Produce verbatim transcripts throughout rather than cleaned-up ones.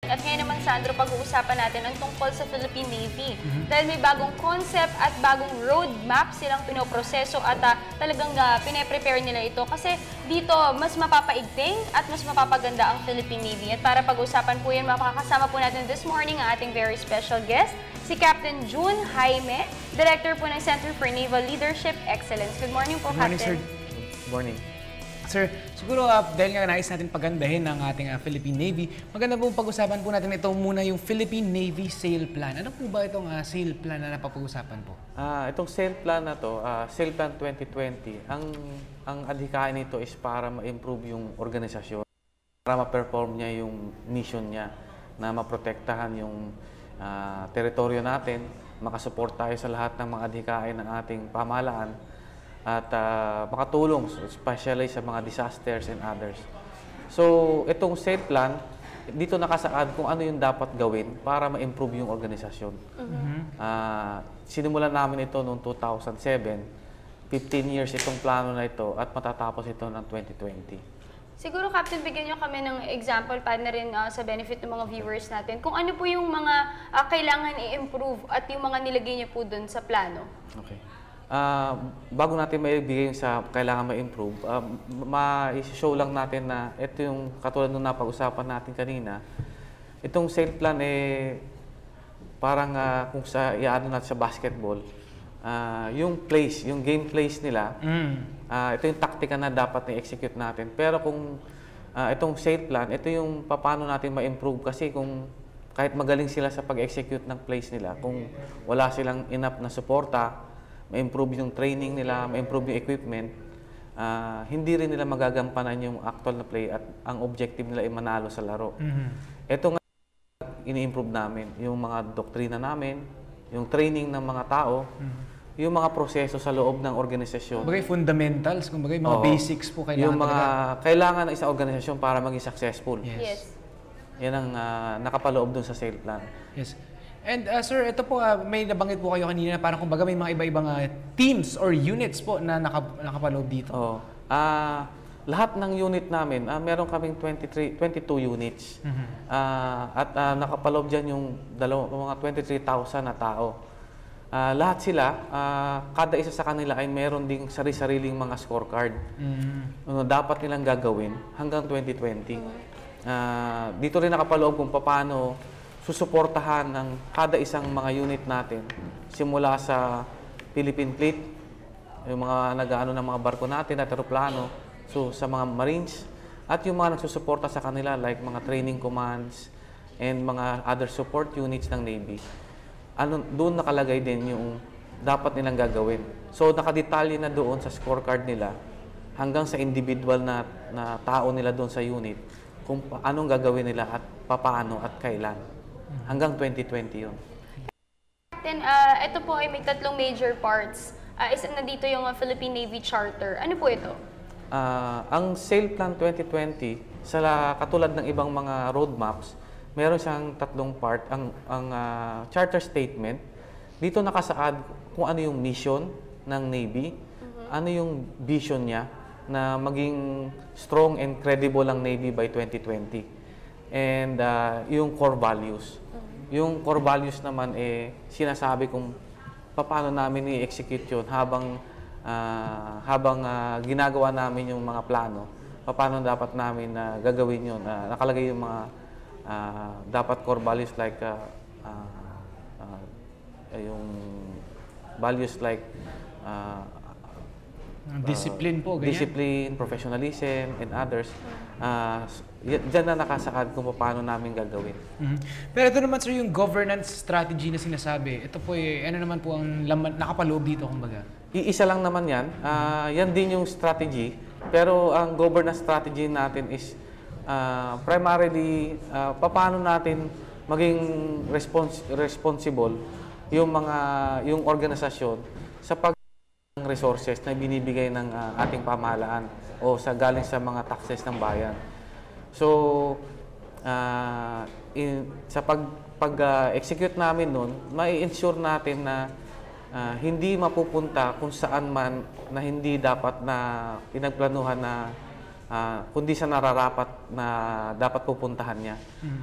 At ngayon naman, Sandro, pag-uusapan natin ang tungkol sa Philippine Navy. Mm-hmm. Dahil may bagong concept at bagong roadmap silang pinoproseso at uh, talagang uh, pine-prepare nila ito. Kasi dito, mas mapapaigting at mas mapapaganda ang Philippine Navy. At para pag-usapan po yan, makakasama po natin this morning ang ating very special guest, si Captain June Jaime, Director po ng Center for Naval Leadership Excellence. Good morning po, Good morning, Captain. sir. Good morning. Sir, siguro uh, dahil nga nais natin pagandahin ang ating uh, Philippine Navy, maganda po pag-usapan po natin ito muna yung Philippine Navy Sail Plan. Ano po ba itong uh, sail plan na napapag-usapan po? Uh, itong sail plan na to, uh, Sail Plan twenty twenty, ang, ang adhikain nito is para ma-improve yung organisasyon, para ma-perform niya yung mission niya na maprotektahan yung uh, teritoryo natin, makasupport tayo sa lahat ng mga adhikain ng ating pamahalaan, at uh, makatulong, especially sa mga disasters and others. So, itong sail plan, dito nakasaad kung ano yung dapat gawin para ma-improve yung organisasyon. Mm-hmm. uh, sinimulan namin ito noong two thousand seven, fifteen years itong plano na ito at matatapos ito ng twenty twenty. Siguro, Captain, bigyan niyo kami ng example para na rin uh, sa benefit ng mga viewers natin. Kung ano po yung mga uh, kailangan i-improve at yung mga nilagay niyo po dun sa plano. Okay. Uh, bago natin maibigay yung sa kailangan ma-improve, uh, ma-show lang natin na ito yung katulad nung napag-usapan natin kanina. Itong sail plan eh parang uh, kung sa iano natin sa basketball, uh, yung place, yung game place nila, Mm. uh, ito yung taktika na dapat na-execute natin. Pero kung uh, itong sail plan, ito yung paano natin ma-improve kasi kung kahit magaling sila sa pag-execute ng plays nila, kung wala silang enough na suporta, ma-improve yung training nila, ma-improve yung equipment, uh, hindi rin nila magagampanan yung actual na play at ang objective nila ay manalo sa laro. Mm-hmm. Ito nga ini-improve namin, yung mga doktrina namin, yung training ng mga tao, Mm-hmm. yung mga proseso sa loob ng organisasyon. Bagay fundamentals, kung bagay mga Oo. basics po kailangan Yung mga talaga. kailangan ng isang organisasyon para maging successful. Yes. Yes. Yan ang uh, nakapaloob dun sa sail plan. Yes. And uh, sir, ito po, uh, may nabanggit po kayo kanina na parang kumbaga may mga iba-ibang uh, teams or units po na naka, nakapaloob dito. Oo. Ah, lahat ng unit namin, ah, meron kaming twenty-three, twenty-two units. Mm-hmm. Ah, at ah, nakapaloob dyan yung dalaw, mga twenty-three thousand na tao. Ah, lahat sila, ah, kada isa sa kanila ay meron ding sari-sariling mga scorecard. Mm-hmm. Ano dapat nilang gagawin hanggang twenty twenty. Ah, dito rin nakapaloob kung paano susuportahan ng kada isang mga unit natin simula sa Philippine Fleet, yung mga nag-aano ng mga barko natin at eroplano, so sa mga Marines, at yung mga nagsusuporta sa kanila like mga training commands and mga other support units ng Navy. Ano, doon nakalagay din yung dapat nilang gagawin. So nakadetalye na doon sa scorecard nila hanggang sa individual na, na tao nila doon sa unit kung anong gagawin nila at papaano at kailan. Hanggang twenty twenty yun. Then, uh, ito po ay may tatlong major parts. Uh, isa na dito yung uh, Philippine Navy Charter. Ano po ito? Uh, ang Sail Plan twenty twenty, sa la, katulad ng ibang mga roadmaps, meron siyang tatlong part. Ang, ang uh, charter statement, dito nakasaad kung ano yung mission ng Navy, mm-hmm. ano yung vision niya na maging strong and credible ang Navy by twenty twenty. And uh, yung core values. Mm-hmm. Yung core values naman eh sinasabi kung paano namin i-execute yun habang uh, habang uh, ginagawa namin yung mga plano. Paano dapat namin uh, gagawin yun. Uh, nakalagay yung mga uh, dapat core values like uh, uh, uh, yung values like uh, Discipline po, ganyan. Discipline, professionalism, and others. Uh, diyan na nakasakad kung paano namin gagawin. Mm-hmm. Pero ito naman sir, yung governance strategy na sinasabi, ito po eh, ano naman po ang laman, nakapaloob dito kumbaga? Iisa lang naman yan. Uh, yan din yung strategy. Pero ang governance strategy natin is uh, primarily uh, paano natin maging respons responsible yung mga yung organisasyon sa pag resources na binibigay ng uh, ating pamahalaan o sa galing sa mga taxes ng bayan. So, uh, in, sa pag, pag uh, execute namin nun, mai-ensure natin na uh, hindi mapupunta kung saan man na hindi dapat na pinagplanuhan na ah, kundi sa nararapat na dapat pupuntahan niya.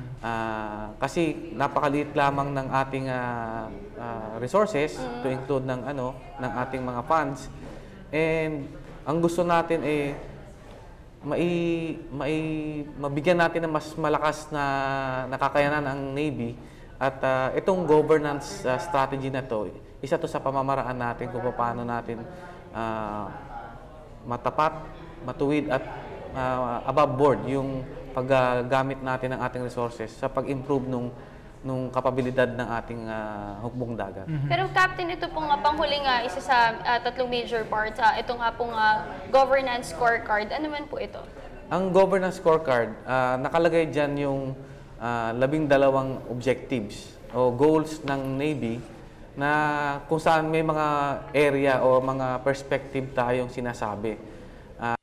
Ah, kasi napakaliit lamang ng ating ah, ah, resources to include ng ano ng ating mga funds, and ang gusto natin ay mai, mai, mabigyan natin ng mas malakas na nakakayanan ang Navy, at ah, itong governance ah, strategy na to, isa to sa pamamaraan natin kung paano natin ah, matapat, matuwid at uh, above board yung paggamit natin ng ating resources sa pag-improve nung nung kapabilidad ng ating uh, hukbong dagat. Pero Captain, ito po nga panghuling nga isa sa ah, tatlong major parts, ah, ito nga pong ah, governance scorecard. Ano man po ito? Ang governance scorecard, uh, nakalagay dyan yung uh, labing dalawang objectives o goals ng Navy na kung saan may mga area o mga perspective tayong sinasabi. Uh,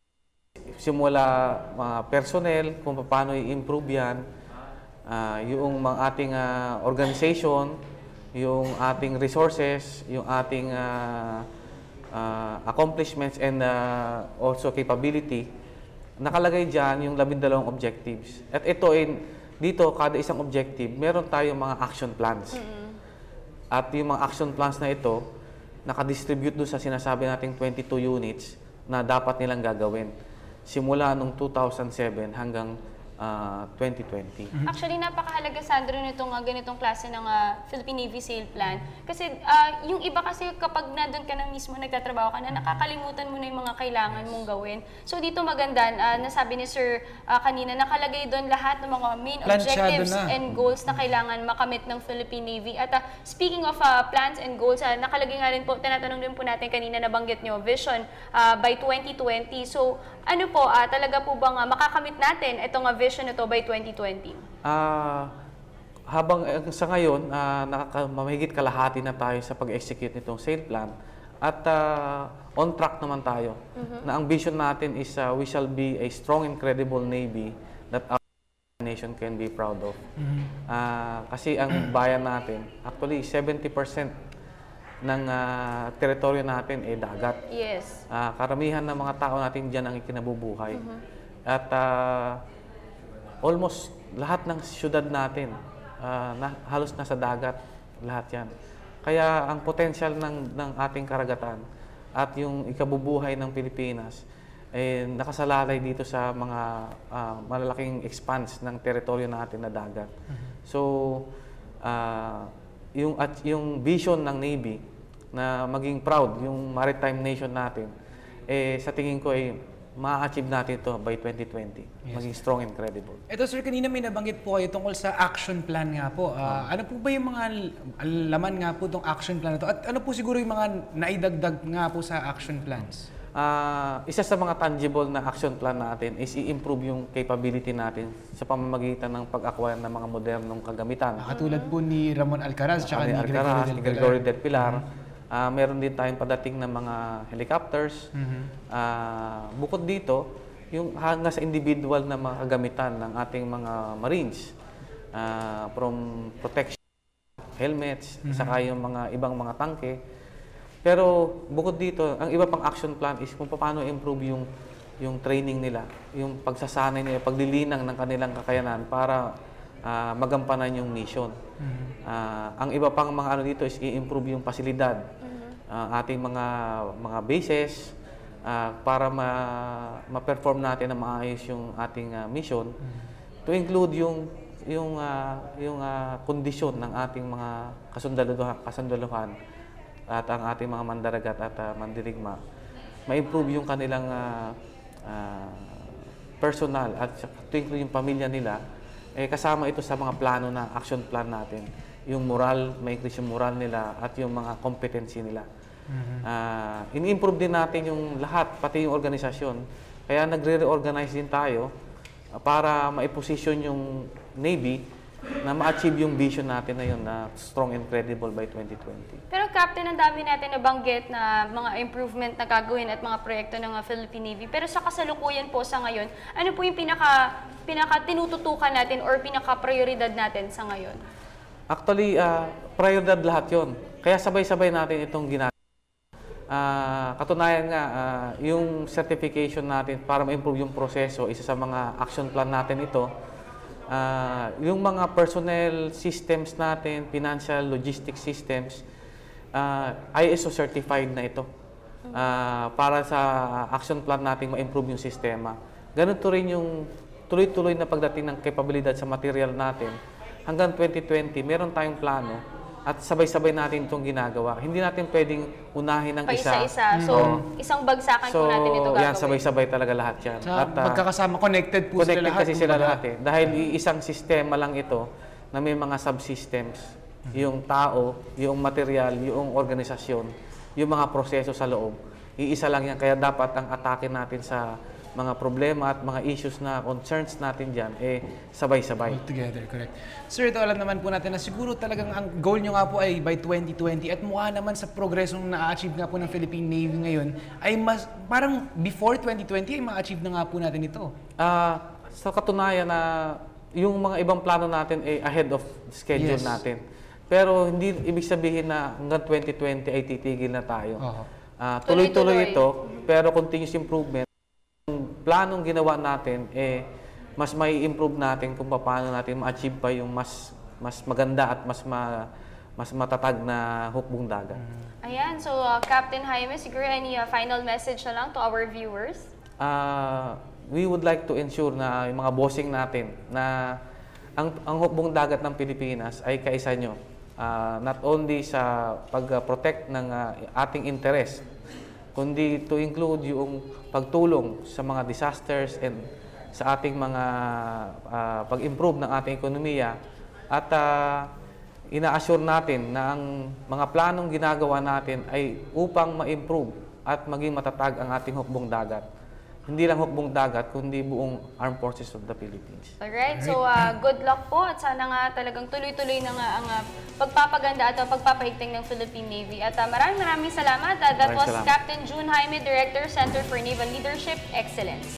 simula mga personnel, kung paano i-improve yan, uh, yung mga ating uh, organization, yung ating resources, yung ating uh, uh, accomplishments and uh, also capability. Nakalagay dyan yung labindalawang objectives. At ito, in, dito, kada isang objective, meron tayong mga action plans. Mm-hmm. At yung mga action plans na ito, nakadistribute doon sa sinasabi nating twenty-two units na dapat nilang gagawin. Simula nung two thousand seven hanggang uh, twenty twenty. Actually, napakahalaga, Sandro, nitong uh, ganitong klase ng uh, Philippine Navy Sail Plan. Kasi uh, yung iba kasi kapag nandun ka na mismo, nagtatrabaho ka na, nakakalimutan mo na yung mga kailangan mong gawin. So dito maganda, uh, nasabi ni Sir uh, kanina, nakalagay doon lahat ng mga main Plansyado objectives na. and goals na kailangan makamit ng Philippine Navy. At uh, speaking of uh, plans and goals, uh, nakalagay nga rin po, tinatanong din po natin kanina, nabanggit nyo, vision uh, by twenty twenty. So ano po, uh, talaga po bang uh, makakamit natin itong uh, vision ito by twenty twenty? Uh, habang uh, sa ngayon, uh, nakaka-mamahigit kalahati na tayo sa pag-execute nitong sail plan, at uh, on track naman tayo. Mm-hmm. Na ang vision natin is uh, we shall be a strong and credible Navy that our nation can be proud of. Mm-hmm. uh, kasi ang bayan natin, actually seventy percent ng uh, teritoryo natin ay dagat. Yes. Uh, karamihan ng mga tao natin dyan ang ikinabubuhay. Mm-hmm. At uh, almost lahat ng syudad natin, uh, na, halos nasa dagat, lahat yan. Kaya ang potensyal ng, ng ating karagatan at yung ikabubuhay ng Pilipinas ay eh, nakasalalay dito sa mga uh, malalaking expanse ng teritoryo natin na dagat. Mm-hmm. So, uh, yung, at yung vision ng Navy na maging proud yung maritime nation natin, eh, sa tingin ko ay ma-achieve natin ito by twenty twenty. Yes. Maging strong and credible. Ito, sir, kanina may nabanggit po kayo tungkol sa action plan nga po. Uh, oh. Ano po ba yung mga laman nga po itong action plan na ito? At ano po siguro yung mga naidagdag nga po sa action plans? Uh, isa sa mga tangible na action plan natin is i-improve yung capability natin sa pamamagitan ng pag-acquire ng mga modernong kagamitan. Ah, katulad po ni Ramon Alcaraz at ni Alcaraz, Gregorio Del Pilar. Mm-hmm. Uh, meron din tayong padating ng mga helicopters. Mm-hmm. uh, bukod dito, yung hanggang sa individual na mga kagamitan ng ating mga Marines, uh, from protection, helmets, mm-hmm. saka yung mga ibang mga tangke. Pero bukod dito, ang iba pang action plan is kung paano improve yung, yung training nila, yung pagsasanay nila, paglilinang ng kanilang kakayanan para uh, magampanan yung mission. Mm-hmm. uh, ang iba pang mga ano dito is i-improve yung pasilidad, mm-hmm. uh, ating mga mga bases, uh, para ma, ma-perform natin na maayos yung ating uh, mission, mm-hmm. to include yung yung uh, yung uh, kondisyon ng ating mga kasundaluhan, kasundaluhan at ang ating mga mandaragat at uh, mandirigma, ma-improve yung kanilang uh, uh, personal at to include yung pamilya nila. Eh, kasama ito sa mga plano na action plan natin. Yung moral, ma-increase yung moral nila at yung mga competency nila. Mm-hmm. uh, in-improve din natin yung lahat, pati yung organisasyon. Kaya nagre-reorganize din tayo uh, para ma-position yung Navy na ma-achieve yung vision natin na yun na strong and credible by twenty twenty. Pero Captain, ang dami natin nabanggit na mga improvement na gagawin at mga proyekto ng uh, Philippine Navy. Pero sa kasalukuyan po sa ngayon, ano po yung pinaka, pinaka tinututukan natin or pinaka-prioridad natin sa ngayon? Actually, uh, prioridad lahat yon. Kaya sabay-sabay natin itong ginagawa. Ah, katunayan nga, ah, yung certification natin para ma-improve yung proseso, isa sa mga action plan natin ito. Ah, yung mga personnel systems natin, financial, logistics systems, ah, I S O certified na ito. Ah, para sa action plan natin ma-improve yung sistema. Ganito rin yung tuloy-tuloy na pagdating ng kapabilidad sa material natin. Hanggang twenty twenty, meron tayong plano at sabay-sabay natin itong ginagawa. Hindi natin pwedeng unahin ng Pa isa. isa-isa. So, isang bagsakan So, po natin ito gagawin. yan, sabay-sabay talaga lahat yan. Sa At, ah, magkakasama, connected po connected sila lahat. kasi sila kumbaga. lahat eh. Dahil isang sistema lang ito na may mga subsystems. Yung tao, yung material, yung organisasyon, yung mga proseso sa loob. Iisa lang yan. Kaya dapat ang atake natin sa mga problema at mga issues na concerns natin dyan, eh, sabay-sabay. All together, correct. Sir, ito alam naman po natin na siguro talagang ang goal nyo nga po ay by twenty twenty at mukha naman sa progresong na-achieve nga po ng Philippine Navy ngayon ay mas, parang before twenty twenty ay ma-achieve na nga po natin ito. Ah, sa katunayan na yung mga ibang plano natin ay ahead of schedule Yes. natin. Pero hindi ibig sabihin na hanggang twenty twenty ay titigil na tayo. Oo. Ah, Tuloy-tuloy. tuloy-tuloy ito, pero continuous improvement. Yung planong ginawa natin, eh, mas may improve natin kung paano natin ma-achieve pa yung mas mas maganda at mas ma, mas matatag na hukbong dagat. Ayan, so uh, Captain Jaime, siguro any uh, final message na lang to our viewers? Ah, we would like to ensure na yung mga bossing natin na ang, ang hukbong dagat ng Pilipinas ay kaisa nyo. Ah, not only sa pag-protect ng ah, ating interest, kundi to include yung pagtulong sa mga disasters and sa ating mga ah, pag-improve ng ating ekonomiya at ah, ina-assure natin na ang mga planong ginagawa natin ay upang ma-improve at maging matatag ang ating hukbong dagat. Hindi lang hukbong dagat, kundi buong Armed Forces of the Philippines. Alright, so uh, good luck po at sana nga talagang tuloy-tuloy na nga ang uh, pagpapaganda at uh, pagpapahigting ng Philippine Navy. At uh, maraming maraming salamat. Uh, that Maraming was salamat. Captain June Jaime, Director, Center for Naval Leadership Excellence.